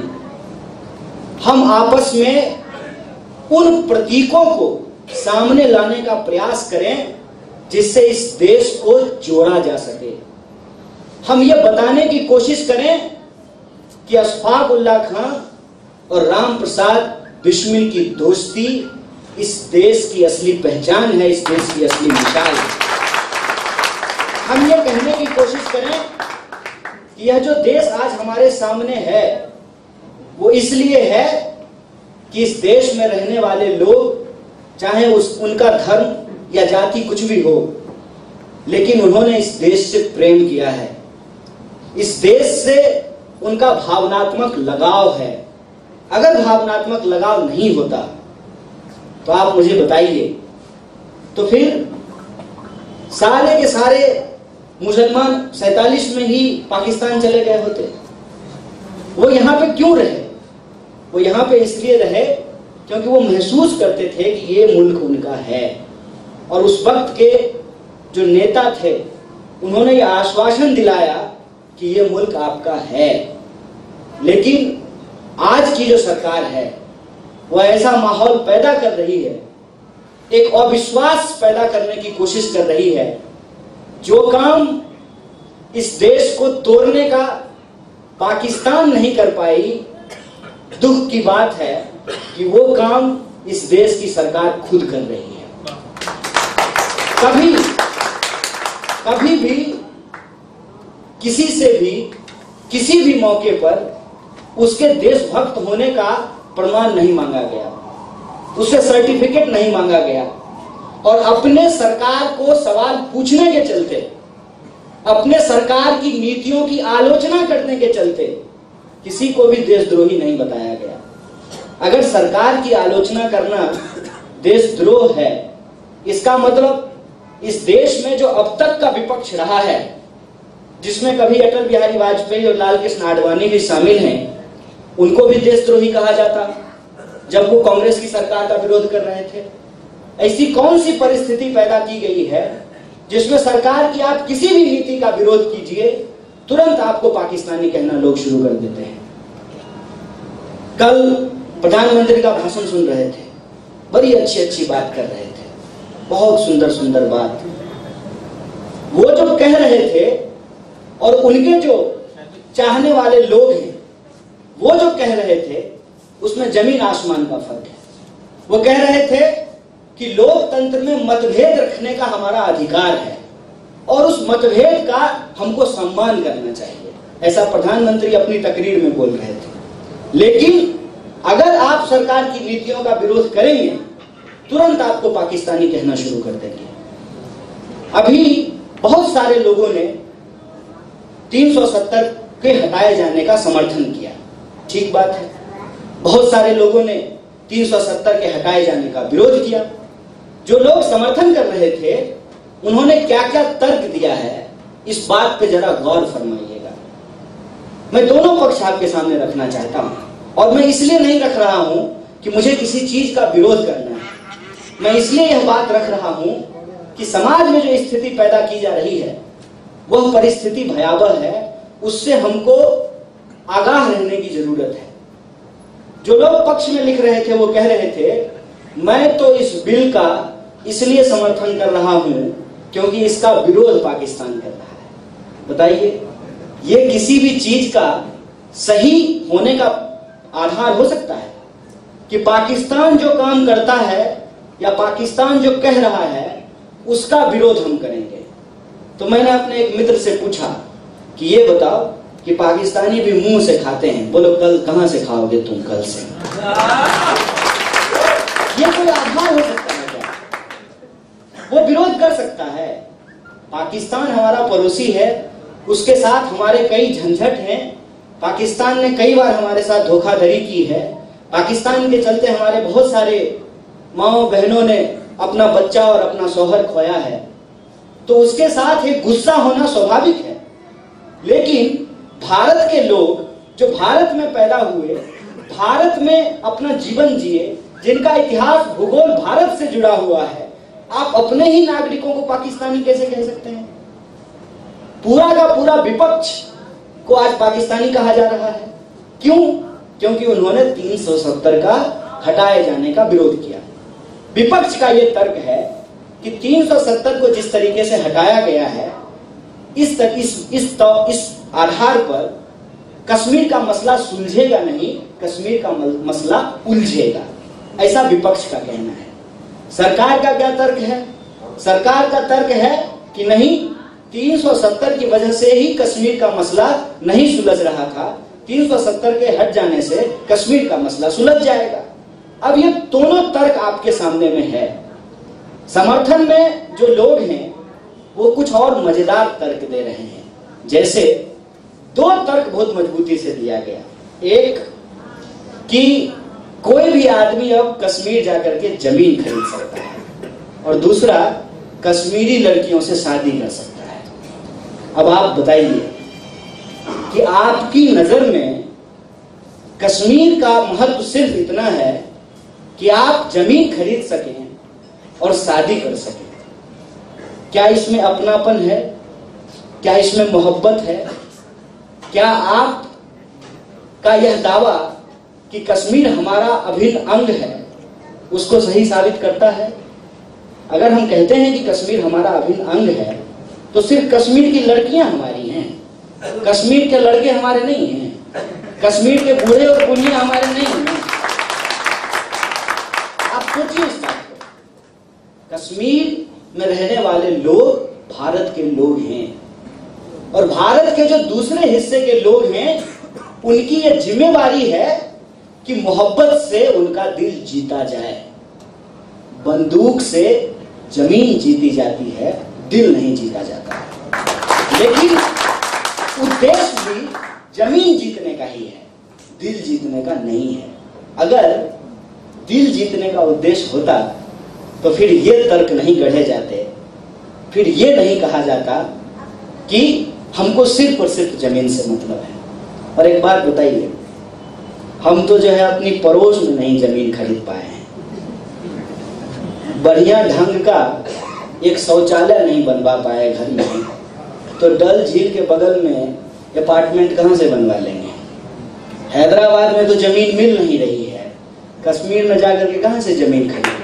हम आपस में उन प्रतीकों को सामने लाने का प्रयास करें जिससे इस देश को जोड़ा जा सके। हम ये बताने की कोशिश करें कि अशफाक उल्लाह खां और राम प्रसाद बिस्मिल की दोस्ती इस देश की असली पहचान है, इस देश की असली मिसाल है। हम ये कहने की कोशिश करें कि यह जो देश आज हमारे सामने है वो इसलिए है कि इस देश में रहने वाले लोग, चाहे उस उनका धर्म या जाति कुछ भी हो, लेकिन उन्होंने इस देश से प्रेम किया है, इस देश से उनका भावनात्मक लगाव है। अगर भावनात्मक लगाव नहीं होता तो आप मुझे बताइए, तो फिर सारे के सारे मुसलमान सैतालीस में ही पाकिस्तान चले गए होते। वो यहां पे क्यों रहे? वो यहां पे इसलिए रहे क्योंकि वो महसूस करते थे कि ये मुल्क उनका है। और उस वक्त के जो नेता थे उन्होंने ये आश्वासन दिलाया कि ये मुल्क आपका है। लेकिन आज की जो सरकार है वह ऐसा माहौल पैदा कर रही है, एक अविश्वास पैदा करने की कोशिश कर रही है। जो काम इस देश को तोड़ने का पाकिस्तान नहीं कर पाई, दुख की बात है कि वो काम इस देश की सरकार खुद कर रही है। कभी कभी भी किसी से भी किसी भी मौके पर उसके देशभक्त होने का प्रमाण नहीं मांगा गया, उससे सर्टिफिकेट नहीं मांगा गया। और अपने सरकार को सवाल पूछने के चलते, अपने सरकार की नीतियों की आलोचना करने के चलते किसी को भी देशद्रोही नहीं बताया गया। अगर सरकार की आलोचना करना देशद्रोह है, इसका मतलब इस देश में जो अब तक का विपक्ष रहा है, जिसमें कभी अटल बिहारी वाजपेयी और लाल कृष्ण आडवाणी भी शामिल हैं, उनको भी देशद्रोही कहा जाता जब वो कांग्रेस की सरकार का विरोध कर रहे थे। ऐसी कौन सी परिस्थिति पैदा की गई है जिसमें सरकार की आप किसी भी नीति का विरोध कीजिए, तुरंत आपको पाकिस्तानी कहना लोग शुरू कर देते हैं। कल प्रधानमंत्री का भाषण सुन रहे थे, बड़ी अच्छी अच्छी बात कर रहे थे, बहुत सुंदर सुंदर बात। वो जो कह रहे थे और उनके जो चाहने वाले लोग हैं वो जो कह रहे थे, उसमें जमीन आसमान का फर्क है। वो कह रहे थे कि लोकतंत्र में मतभेद रखने का हमारा अधिकार है और उस मतभेद का हमको सम्मान करना चाहिए, ऐसा प्रधानमंत्री अपनी तकरीर में बोल रहे थे। लेकिन अगर आप सरकार की नीतियों का विरोध करेंगे, तुरंत आपको पाकिस्तानी कहना शुरू कर देंगे। अभी बहुत सारे लोगों ने तीन सौ सत्तर के हटाए जाने का समर्थन किया, ठीक बात है। बहुत सारे लोगों ने तीन सौ सत्तर के हटाए जाने का विरोध किया। जो लोग समर्थन कर रहे थे उन्होंने क्या क्या तर्क दिया है, इस बात पे जरा गौर फरमाइएगा। मैं दोनों पक्ष आपके सामने रखना चाहता हूं। और मैं इसलिए नहीं रख रहा हूं कि मुझे किसी चीज का विरोध करना है, मैं इसलिए यह बात रख रहा हूं कि समाज में जो स्थिति पैदा की जा रही है वह परिस्थिति भयावह है, उससे हमको आगाह रहने की जरूरत है। जो लोग पक्ष में लिख रहे थे वो कह रहे थे मैं तो इस बिल का इसलिए समर्थन कर रहा हूं क्योंकि इसका विरोध पाकिस्तान कर रहा है। बताइए, ये किसी भी चीज का सही होने का आधार हो सकता है कि पाकिस्तान जो काम करता है या पाकिस्तान जो कह रहा है उसका विरोध हम करेंगे? तो मैंने अपने एक मित्र से पूछा कि ये बताओ कि पाकिस्तानी भी मुंह से खाते हैं, बोलो कल कहां से खाओगे तुम? कल से ये कोई आधार हो सकता है क्या? वो विरोध कर सकता है। पाकिस्तान हमारा पड़ोसी है, उसके साथ हमारे कई झंझट हैं। पाकिस्तान ने कई बार हमारे साथ धोखाधड़ी की है। पाकिस्तान के चलते हमारे बहुत सारे माओ बहनों ने अपना बच्चा और अपना शौहर खोया है। तो उसके साथ एक गुस्सा होना स्वाभाविक है। लेकिन भारत के लोग जो भारत में पैदा हुए, भारत में अपना जीवन जिए, जिनका इतिहास भूगोल भारत से जुड़ा हुआ है, आप अपने ही नागरिकों को पाकिस्तानी कैसे कह सकते हैं? पूरा का पूरा विपक्ष को आज पाकिस्तानी कहा जा रहा है। क्यों? क्योंकि उन्होंने तीन सौ सत्तर का हटाए जाने का विरोध किया। विपक्ष का यह तर्क है कि तीन सौ सत्तर को जिस तरीके से हटाया गया है, इस तक, इस इस, तो, इस आधार पर कश्मीर का मसला सुलझेगा नहीं, कश्मीर का मसला उलझेगा, ऐसा विपक्ष का कहना है। सरकार का क्या तर्क है? सरकार का तर्क है कि नहीं, तीन सौ सत्तर की वजह से ही कश्मीर का मसला नहीं सुलझ रहा था, तीन सौ सत्तर के हट जाने से कश्मीर का मसला सुलझ जाएगा। अब ये दोनों तर्क आपके सामने में है। समर्थन में जो लोग हैं वो कुछ और मजेदार तर्क दे रहे हैं। जैसे दो तर्क बहुत मजबूती से दिया गया। एक कि कोई भी आदमी अब कश्मीर जाकर के जमीन खरीद सकता है, और दूसरा कश्मीरी लड़कियों से शादी कर सकता है। अब आप बताइए कि आपकी नजर में कश्मीर का महत्व सिर्फ इतना है कि आप जमीन खरीद सकें और शादी कर सकें। क्या इसमें अपनापन है? क्या इसमें मोहब्बत है? क्या आप का यह दावा कि कश्मीर हमारा अभिन्न अंग है उसको सही साबित करता है? अगर हम कहते हैं कि कश्मीर हमारा अभिन्न अंग है तो सिर्फ कश्मीर की लड़कियां हमारी हैं, कश्मीर के लड़के हमारे नहीं हैं, कश्मीर के बूढ़े और बुढ़ियां हमारे नहीं हैं। आप सोचिए इस बात को। कश्मीर में रहने वाले लोग भारत के लोग हैं, और भारत के जो दूसरे हिस्से के लोग हैं उनकी यह जिम्मेवारी है कि मोहब्बत से उनका दिल जीता जाए। बंदूक से जमीन जीती जाती है, दिल नहीं जीता जाता। लेकिन उद्देश्य भी जमीन जीतने का ही है, दिल जीतने का नहीं है। अगर दिल जीतने का उद्देश्य होता तो फिर ये तर्क नहीं गढ़े जाते, फिर ये नहीं कहा जाता कि हमको सिर्फ और सिर्फ जमीन से मतलब है। और एक बात बताइए, हम तो जो है अपनी पड़ोस में नहीं जमीन खरीद पाए हैं, बढ़िया ढंग का एक शौचालय नहीं बनवा पाए घर में, तो डल झील के बगल में अपार्टमेंट कहां से बनवा लेंगे? हैदराबाद में तो जमीन मिल नहीं रही है, कश्मीर में जाकर के कहां से जमीन खरीदेंगे?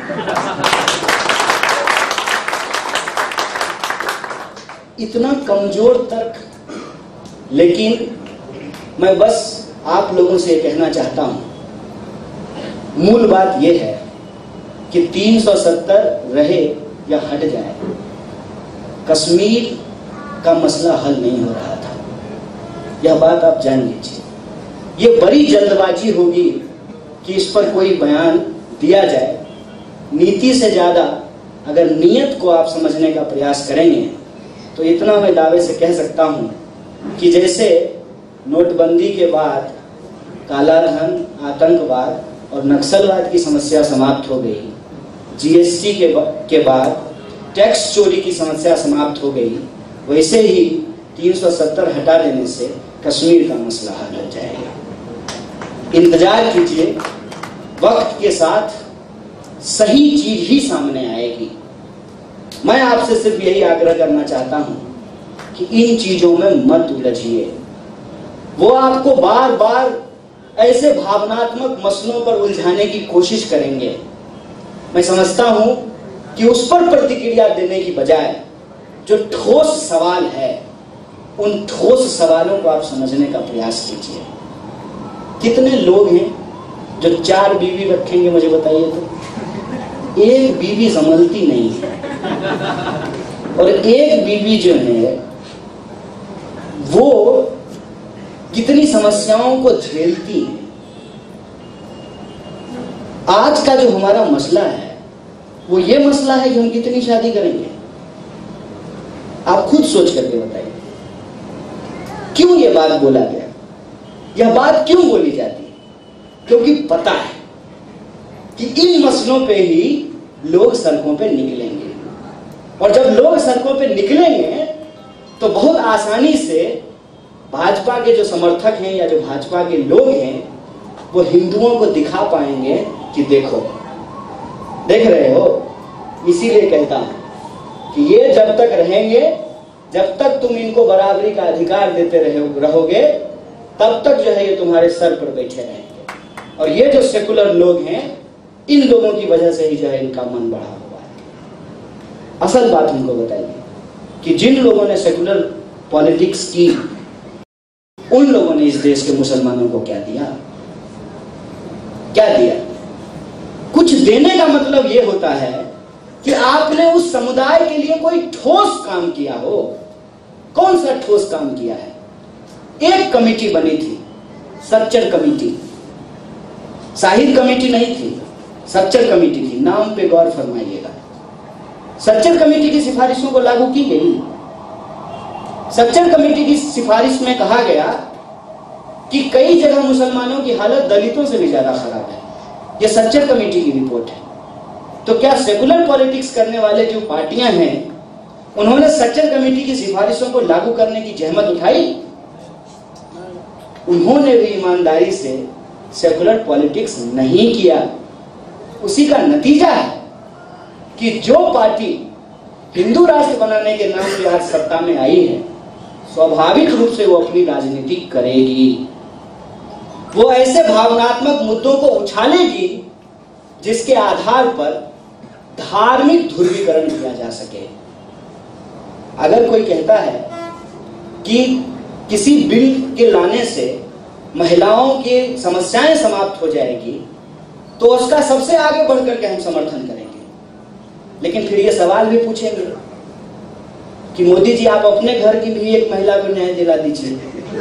इतना कमजोर तर्क। लेकिन मैं बस आप लोगों से कहना चाहता हूं, मूल बात यह है कि तीन सौ सत्तर रहे या हट जाए, कश्मीर का मसला हल नहीं हो रहा था। यह बात आप जान लीजिए। यह बड़ी जल्दबाजी होगी कि इस पर कोई बयान दिया जाए। नीति से ज्यादा अगर नीयत को आप समझने का प्रयास करेंगे तो इतना मैं दावे से कह सकता हूं कि जैसे नोटबंदी के बाद काला धन, आतंकवाद और नक्सलवाद की समस्या समाप्त हो गई, जीएसटी के के बाद टैक्स चोरी की समस्या समाप्त हो गई, वैसे ही तीन सौ सत्तर हटा देने से कश्मीर का मसला हल हो जाएगा। इंतजार कीजिए, वक्त के साथ सही चीज ही सामने आएगी। मैं आपसे सिर्फ यही आग्रह करना चाहता हूं कि इन चीजों में मत उलझिए। वो आपको बार बार ऐसे भावनात्मक मसलों पर उलझाने की कोशिश करेंगे। मैं समझता हूं कि उस पर प्रतिक्रिया देने की बजाय जो ठोस सवाल है, उन ठोस सवालों को आप समझने का प्रयास कीजिए। कितने लोग हैं जो चार बीवी रखेंगे, मुझे बताइए तो? एक बीवी संभलती नहीं है, और एक बीवी जो है वो कितनी समस्याओं को झेलती है। आज का जो हमारा मसला है वो ये मसला है कि हम कितनी शादी करेंगे। आप खुद सोच करके बताइए, क्यों ये बात बोला गया? यह बात क्यों बोली जाती है? क्योंकि पता है कि इन मसलों पे ही लोग सड़कों पे निकलेंगे, और जब लोग सड़कों पे निकलेंगे तो बहुत आसानी से भाजपा के जो समर्थक हैं या जो भाजपा के लोग हैं वो हिंदुओं को दिखा पाएंगे कि देखो, देख रहे हो। इसीलिए कहता हूं कि ये जब तक रहेंगे, जब तक तुम इनको बराबरी का अधिकार देते रहोगे, तब तक जो है ये तुम्हारे सर पर बैठे रहेंगे। और ये जो सेकुलर लोग हैं, इन लोगों की वजह से ही जो है इनका मन बढ़ा हुआ है। असल बात हमको बताइए कि जिन लोगों ने सेकुलर पॉलिटिक्स की, उन लोगों ने इस देश के मुसलमानों को क्या दिया? क्या दिया? कुछ देने का मतलब यह होता है कि आपने उस समुदाय के लिए कोई ठोस काम किया हो। कौन सा ठोस काम किया है? एक कमेटी बनी थी, सच्चर कमेटी। साहिद कमेटी नहीं थी, सच्चर कमेटी थी। नाम पे गौर फरमाइएगा। सच्चर कमेटी की सिफारिशों को लागू की गई। सच्चर कमेटी की सिफारिश में कहा गया कि कई जगह मुसलमानों की हालत दलितों से भी ज्यादा खराब है। यह सच्चर कमेटी की रिपोर्ट है। तो क्या सेकुलर पॉलिटिक्स करने वाले जो पार्टियां हैं, उन्होंने सच्चर कमेटी की सिफारिशों को लागू करने की जहमत उठाई? उन्होंने भी ईमानदारी से सेकुलर पॉलिटिक्स नहीं किया। उसी का नतीजा है कि जो पार्टी हिंदू राष्ट्र बनाने के नाम पे आज सत्ता में आई है, स्वाभाविक रूप से वो अपनी राजनीति करेगी। वो ऐसे भावनात्मक मुद्दों को उछालेगी जिसके आधार पर धार्मिक ध्रुवीकरण किया जा सके। अगर कोई कहता है कि किसी बिल के लाने से महिलाओं की समस्याएं समाप्त हो जाएगी, तो उसका सबसे आगे बढ़कर के हम समर्थन करेंगे। लेकिन फिर ये सवाल भी पूछेंगे कि मोदी जी, आप अपने घर की भी एक महिला को न्याय दिला दीजिए।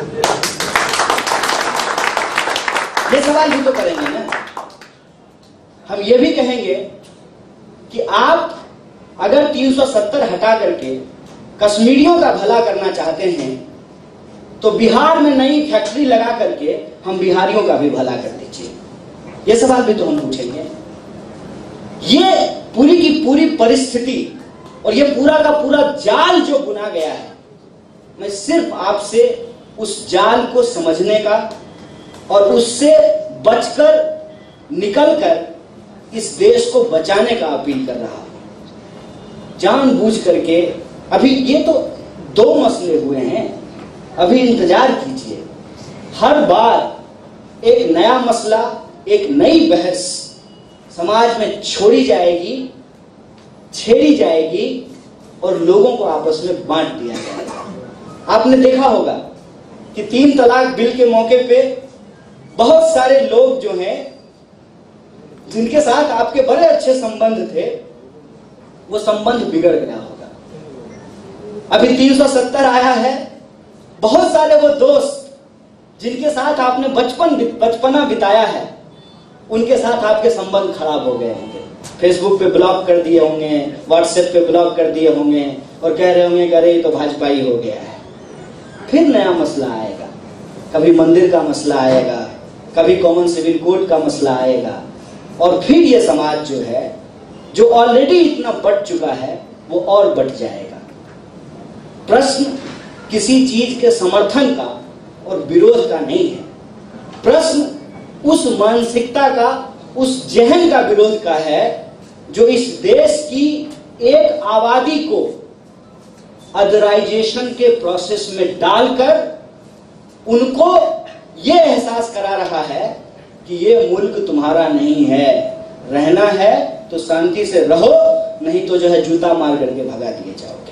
ये सवाल भी तो करेंगे ना। हम ये भी कहेंगे कि आप अगर तीन सौ सत्तर हटा करके कश्मीरियों का भला करना चाहते हैं, तो बिहार में नई फैक्ट्री लगा करके हम बिहारियों का भी भला कर दीजिए। ये सवाल भी तो हम पूछेंगे। ये पूरी की पूरी परिस्थिति और ये पूरा का पूरा जाल जो बुना गया है, मैं सिर्फ आपसे उस जाल को समझने का और उससे बचकर निकलकर इस देश को बचाने का अपील कर रहा हूं। जानबूझ करके अभी ये तो दो मसले हुए हैं, अभी इंतजार कीजिए। हर बार एक नया मसला, एक नई बहस समाज में छोड़ी जाएगी, छेड़ी जाएगी और लोगों को आपस में बांट दिया जाएगा। आपने देखा होगा कि तीन तलाक बिल के मौके पे बहुत सारे लोग जो हैं, जिनके साथ आपके बड़े अच्छे संबंध थे, वो संबंध बिगड़ गया होगा। अभी तीन सौ सत्तर आया है, बहुत सारे वो दोस्त जिनके साथ आपने बचपन बचपना बिताया है, उनके साथ आपके संबंध खराब हो गए होंगे। फेसबुक पे ब्लॉक कर दिए होंगे, व्हाट्सएप पे ब्लॉक कर दिए होंगे और कह रहे होंगे कि अरे ये तो भाजपा ही हो गया है। फिर नया मसला आएगा, कभी मंदिर का मसला आएगा, कभी कॉमन सिविल कोड का मसला आएगा, और फिर ये समाज जो है, जो ऑलरेडी इतना बढ़ चुका है, वो और बढ़ जाएगा। प्रश्न किसी चीज के समर्थन का और विरोध का नहीं है। प्रश्न उस मानसिकता का, उस जहन का विरोध का है जो इस देश की एक आबादी को अदराइजेशन के प्रोसेस में डालकर उनको यह एहसास करा रहा है कि यह मुल्क तुम्हारा नहीं है, रहना है तो शांति से रहो, नहीं तो जो है जूता मार करके भगा दिए जाओगे।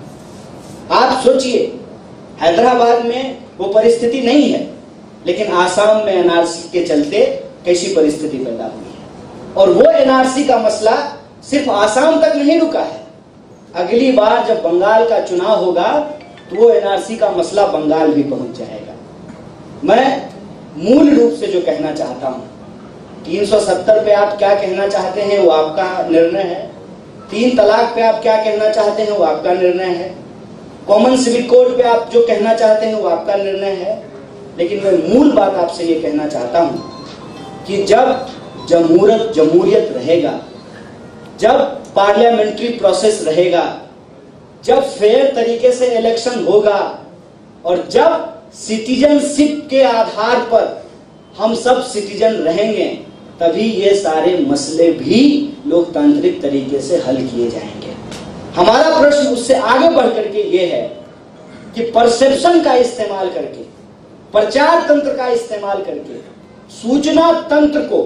आप सोचिए, हैदराबाद में वो परिस्थिति नहीं है, लेकिन आसाम में एनआरसी के चलते कैसी परिस्थिति पैदा हुई है। और वो एनआरसी का मसला सिर्फ आसाम तक नहीं रुका है। अगली बार जब बंगाल का चुनाव होगा तो वो एनआरसी का मसला बंगाल भी पहुंच जाएगा। मैं मूल रूप से जो कहना चाहता हूं, तीन सौ सत्तर पे आप क्या कहना चाहते हैं वो आपका निर्णय है, तीन तलाक पे आप क्या कहना चाहते हैं वो आपका निर्णय है, कॉमन सिविल कोड पे आप जो कहना चाहते हैं वो आपका निर्णय है। लेकिन मैं मूल बात आपसे ये कहना चाहता हूं कि जब जमहूरत जमहूरियत रहेगा, जब पार्लियामेंट्री प्रोसेस रहेगा, जब फेयर तरीके से इलेक्शन होगा और जब सिटीजनशिप के आधार पर हम सब सिटीजन रहेंगे, तभी ये सारे मसले भी लोकतांत्रिक तरीके से हल किए जाएंगे। हमारा प्रश्न उससे आगे बढ़ करके ये है कि परसेप्शन का इस्तेमाल करके, प्रचार तंत्र का इस्तेमाल करके, सूचना तंत्र को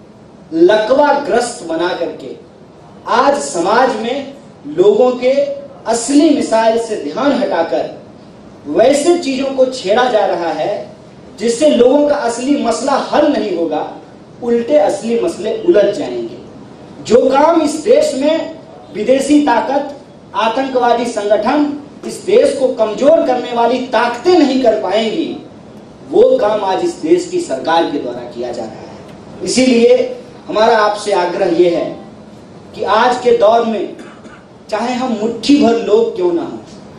लकवाग्रस्त बना करके आज समाज में लोगों के असली मिसाइल से ध्यान हटाकर वैसे चीजों को छेड़ा जा रहा है जिससे लोगों का असली मसला हल नहीं होगा, उल्टे असली मसले उलझ जाएंगे। जो काम इस देश में विदेशी ताकत, आतंकवादी संगठन इस देश को कमजोर करने वाली ताकतें नहीं कर पाएंगी, वो काम आज इस देश की सरकार के द्वारा किया जा रहा है। इसीलिए हमारा आपसे आग्रह यह है कि आज के दौर में चाहे हम मुट्ठी भर लोग क्यों ना हो,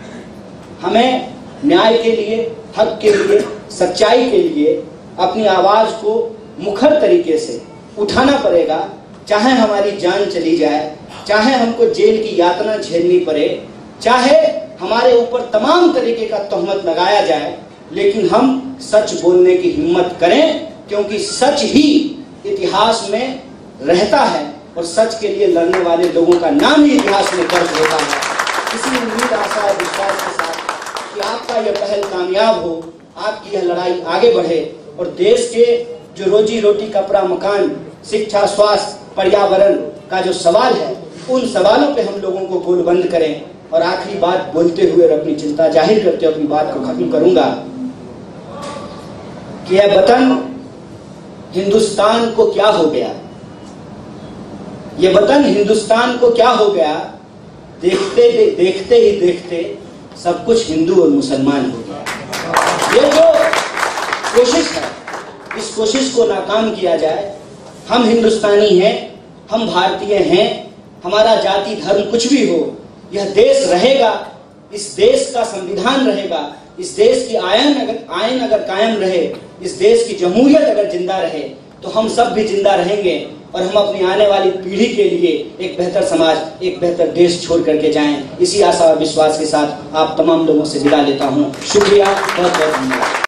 हमें न्याय के लिए, हक के लिए, सच्चाई के लिए अपनी आवाज को मुखर तरीके से उठाना पड़ेगा। चाहे हमारी जान चली जाए, चाहे हमको जेल की यातना झेलनी पड़े, चाहे हमारे ऊपर तमाम तरीके का तोहमत लगाया जाए, लेकिन हम सच बोलने की हिम्मत करें, क्योंकि सच ही इतिहास में रहता है और सच के लिए लड़ने वाले लोगों का नाम ही इतिहास में दर्ज होता है। इसी उम्मीद, आशा और विश्वास के साथ कि आपका यह पहल कामयाब हो, आपकी यह लड़ाई आगे बढ़े और देश के जो रोजी रोटी, कपड़ा, मकान, शिक्षा, स्वास्थ्य, पर्यावरण का जो सवाल है, उन सवालों पे हम लोगों को गोलबंद करें। और आखिरी बात बोलते हुए और अपनी चिंता जाहिर करते हुए अपनी बात को खत्म करूंगा कि यह वतन हिंदुस्तान को क्या हो गया, ये वतन हिंदुस्तान को क्या हो गया, देखते दे, देखते ही देखते सब कुछ हिंदू और मुसलमान हो गया। ये जो कोशिश है, इस कोशिश को नाकाम किया जाए। हम हिंदुस्तानी हैं, हम भारतीय हैं, हमारा जाति धर्म कुछ भी हो, यह देश रहेगा, इस देश का संविधान रहेगा, इस देश की आयन अगर आयन अगर कायम रहे, इस देश की जमहूरियत अगर जिंदा रहे, तो हम सब भी जिंदा रहेंगे और हम अपनी आने वाली पीढ़ी के लिए एक बेहतर समाज, एक बेहतर देश छोड़ करके जाएं। इसी आशा और विश्वास के साथ आप तमाम लोगों से विदा लेता हूं। शुक्रिया, बहुत बहुत धन्यवाद।